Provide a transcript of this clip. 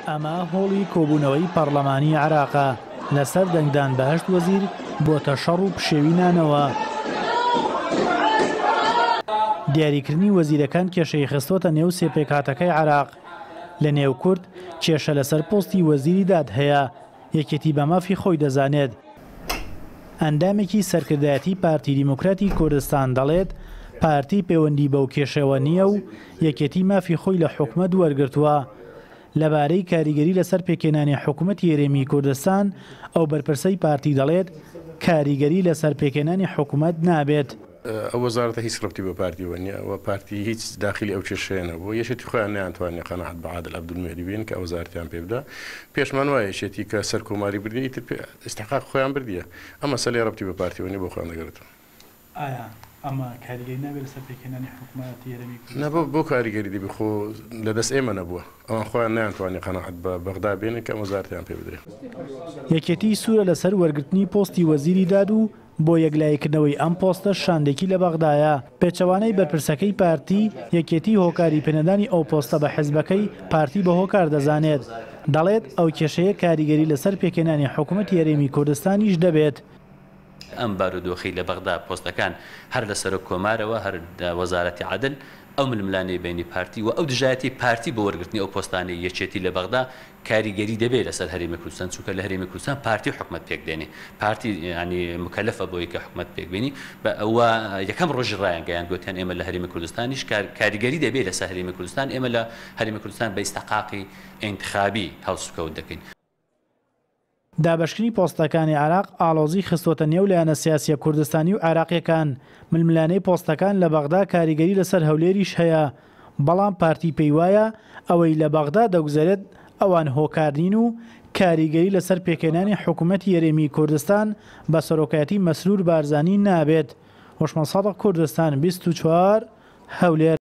ئەمە هۆڵی کۆبوونەوەی پەرلەمانی عێراقە لەسەر دەنگدان بەهەشت وەزیر بۆتە شەڕ و پشێوینانەوە. دیاریکردنی وەزیرەکان کێشەی خستۆتە نێو سێپێکهاتەکەی عێراق. لە نێو کورد کێشە لەسەر پۆستی وەزیری داد هەیە، یەکێتی بە مافی خۆی دەزانێت. ئەندامێکی سەرکردایەتی پارتی دیموکراتی کوردستان دەڵێت پارتی پەیوەندی بەو کێشەوە نییە و یەکێتی مافی خۆی لە حکومەت وەرگرتووە. لەبارەی کاریگەری لەسەر پێکێنانی حکوومەتی هەرێمی کوردستان ئەو بەرپرسەی پارتی دەڵێت کاریگەری لەسەر پێکێنانی حکوومەت نابێت. ئەو وەزارەتە هیچ ڕەبتی بە پارتیوە نیە و پارتی هیچ داخلی ئەو کێشەیە نەبووە. یەشێتی خۆیان نەیانتوانێت قەنەعەت بە عادل عەبدولمێری بین کە ئەو وەزارەتیان پێ بدە. پێشمان وایە یەشێتی کە سەر کۆماری بردی ئیتر ئیستحقاق خۆیان بردیە. ئەمە سەلێ ڕەبتی بە پارتیوە نیە بۆ خۆیان دەگەڕێتەوە. ئایا ئەمە کاریگەری نابێت لەسەر پێکێنانی حکوومەتی هەرێمی کوردستان؟ نەبوو بۆ کاریگەری دی بخۆ لەدەست ئێمە نەبووە. ئەوان خۆیان نەیانتوانێت قەنەعەت بە بەغدا بێنن کە ئەم وەزارەتیان پێ بدرێت. یەکێتی سوورە لەسەر وەرگرتنی پۆستی وەزیری داد و بۆ یەکلایەکردنەوەی ئەم پۆستە شاندێکی لە بەغدایە. پێچەوانەی بەرپرسەکەی پارتی یەکێتی هۆکاری پێنەدانی ئەو پۆستە بە حیزبەکەی پارتی بە هۆکار دەزانێت. دەڵێت ئەو کێشەیە کاریگەری لەسەر پێکێنانی حکوومەتی هەرێمی کوردستانیش دەبێت. ئەم بارودۆخی لە بەغدا پۆستەکان هەر لەسەر کۆمارەوە هەر وەزارەتی عەدل ئەو ململانەی بینی پارتی و ئەو دژایەتی پارتی بە وەرگرتنی ئەو پۆستانی یەکێتی لە بەغدا کاریگەری دەبێت لەسەر هەرێمی کوردستان، چونکە لە هەرێمی کوردستان پارتی حکومەت پێکدێنێ، پارتی ینی مکەلەفە بۆی کە حکومەت پێکبێنی بە ئەوە یەکەم ڕۆژی ڕایان گەیان گوتیان ئێمە لە هەرێمی کوردستانیش کاریگەری دەبێت لەسەر هەرێمی کوردستان، ئێمە لە هەرێمی کوردستان بە ئیستحقاقی ئینتخابی هەڵسوکەوت دەکەین. دابەشکردنی پۆستەکانی عێراق ئاڵۆزی خستۆتە نێو لایەنە سیاسیە کوردستانی و عێراقیەکان. ململانەی پۆستەکان لە بەغدا کاریگەری لەسەر هەولێریش هەیە، بەڵام پارتی پێی وایە ئەوەی لە بەغدا دەگوزارێت ئەوان هۆکارنین و کاریگەری لەسەر پێکێنانی حکوومەتی هەرێمی کوردستان بە سەرۆکایەتی مەسرور بارزانی نابێت. هۆشمەند سادق، کوردستان 24 هەولێر.